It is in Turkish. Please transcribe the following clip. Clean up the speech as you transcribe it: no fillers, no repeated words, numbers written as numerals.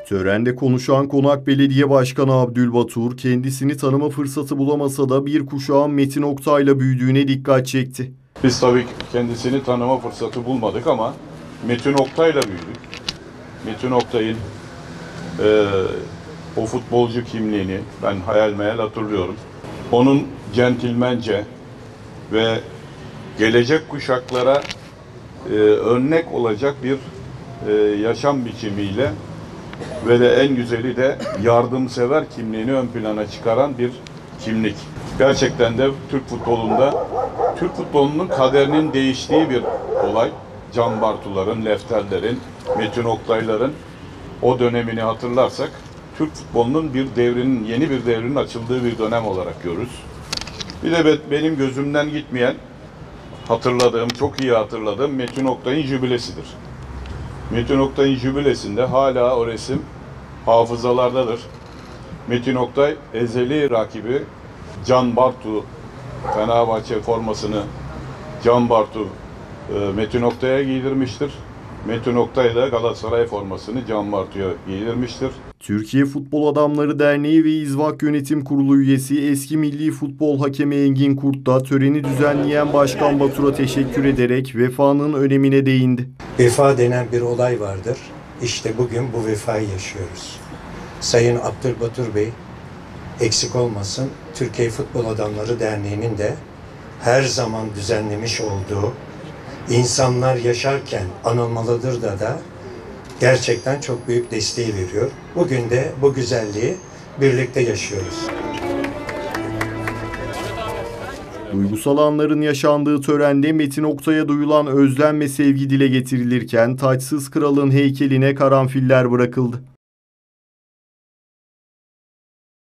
Törende konuşan Konak Belediye Başkanı Abdülbatur, kendisini tanıma fırsatı bulamasa da bir kuşağın Metin Oktay'la büyüdüğüne dikkat çekti. Biz tabii kendisini tanıma fırsatı bulmadık ama Metin Oktay'la büyüdük. Metin Oktay'ın o futbolcu kimliğini ben hayal meyal hatırlıyorum. Onun centilmence ve gelecek kuşaklara örnek olacak bir yaşam biçimiyle ve de en güzeli de yardımsever kimliğini ön plana çıkaran bir kimlik. Gerçekten de Türk futbolunun kaderinin değiştiği bir olay. Can Bartu'ların, Lefter'lerin, Metin Oktay'ların o dönemini hatırlarsak Türk futbolunun yeni bir devrinin açıldığı bir dönem olarak görürüz. Bir de benim gözümden gitmeyen, çok iyi hatırladığım Metin Oktay'ın jübilesidir. Metin Oktay'ın jübilesinde hala o resim hafızalardadır. Metin Oktay ezeli rakibi Can Bartu, Fenerbahçe formasını Can Bartu Metin Oktay'a giydirmiştir. Metin Oktay da Galatasaray formasını Can Bartu'ya giydirmiştir. Türkiye Futbol Adamları Derneği ve İzvak Yönetim Kurulu üyesi eski milli futbol hakemi Engin Kurt da töreni düzenleyen Başkan Batur'a teşekkür ederek vefanın önemine değindi. Vefa denen bir olay vardır. İşte bugün bu vefayı yaşıyoruz. Sayın Abdülbatur Bey, eksik olmasın, Türkiye Futbol Adamları Derneği'nin de her zaman düzenlemiş olduğu insanlar yaşarken anılmalıdır da gerçekten çok büyük desteği veriyor. Bugün de bu güzelliği birlikte yaşıyoruz. Duygusal anların yaşandığı törende Metin Oktay'a duyulan özlem ve sevgi dile getirilirken Taçsız Kral'ın heykeline karanfiller bırakıldı.